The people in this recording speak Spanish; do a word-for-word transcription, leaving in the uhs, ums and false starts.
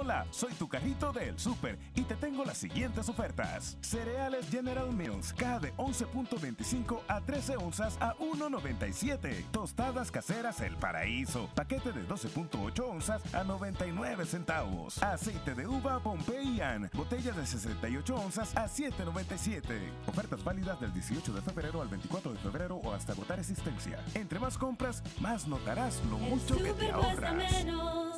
Hola, soy tu carrito del súper y te tengo las siguientes ofertas. Cereales General Mills, caja de once punto veinticinco a trece onzas a uno noventa y siete. Tostadas caseras El Paraíso, paquete de doce punto ocho onzas a noventa y nueve centavos. Aceite de uva Pompeian, botellas de sesenta y ocho onzas a siete noventa y siete. Ofertas válidas del dieciocho de febrero al veinticuatro de febrero o hasta agotar existencia. Entre más compras, más notarás lo mucho que te ahorras.